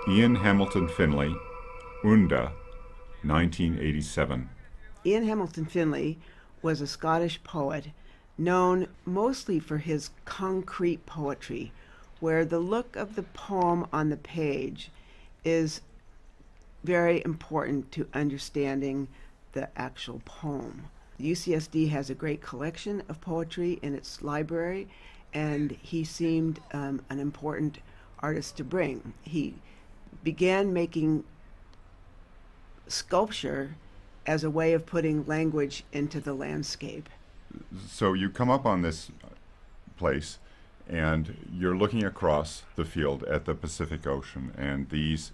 Ian Hamilton Finley, Unda, 1987. Ian Hamilton Finley was a Scottish poet known mostly for his concrete poetry, where the look of the poem on the page is very important to understanding the actual poem. UCSD has a great collection of poetry in its library, and he seemed an important artist to bring. He began making sculpture as a way of putting language into the landscape. So you come up on this place and you're looking across the field at the Pacific Ocean, and these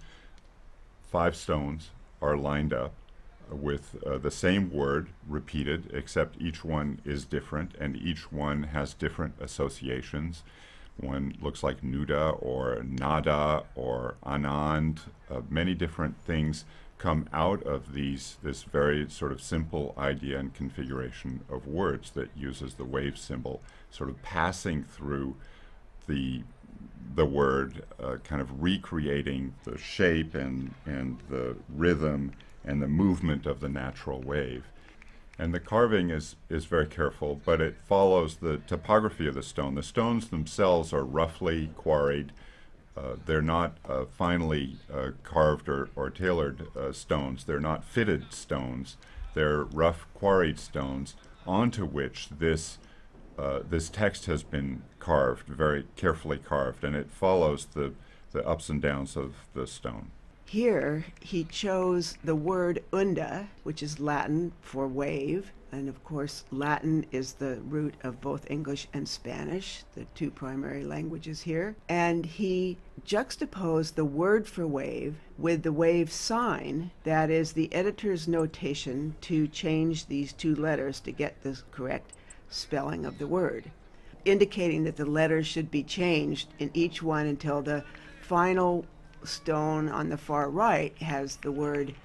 5 stones are lined up with the same word repeated, except each one is different and each one has different associations. One looks like Nuda or Nada or Anand. Many different things come out of this very sort of simple idea and configuration of words that uses the wave symbol, sort of passing through the word, kind of recreating the shape and the rhythm and the movement of the natural wave. And the carving is very careful, but it follows the topography of the stone. The stones themselves are roughly quarried. They're not finely carved or tailored stones. They're not fitted stones. They're rough quarried stones onto which this text has been carved, very carefully carved, and it follows the ups and downs of the stone. Here, he chose the word unda, which is Latin for wave, and of course, Latin is the root of both English and Spanish, the 2 primary languages here. And he juxtaposed the word for wave with the wave sign, that is the editor's notation to change these 2 letters to get the correct spelling of the word, indicating that the letters should be changed in each one until the final stone on the far right has the word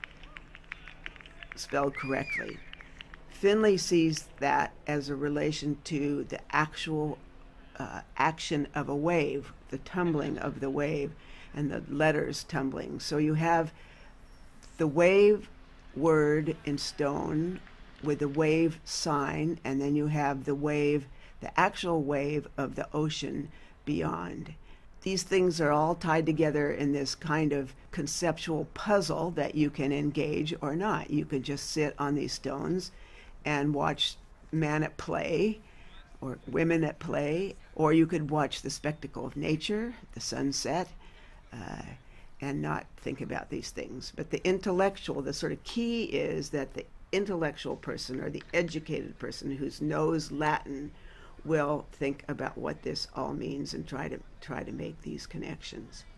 spelled correctly. Finley sees that as a relation to the actual action of a wave, the tumbling of the wave and the letters tumbling. So you have the wave word in stone with the wave sign, and then you have the wave, the actual wave of the ocean beyond. These things are all tied together in this kind of conceptual puzzle that you can engage or not. You could just sit on these stones and watch man at play or women at play, or you could watch the spectacle of nature, the sunset, and not think about these things. But the intellectual, the sort of key is that the intellectual person or the educated person who knows Latin will think about what this all means and try to make these connections.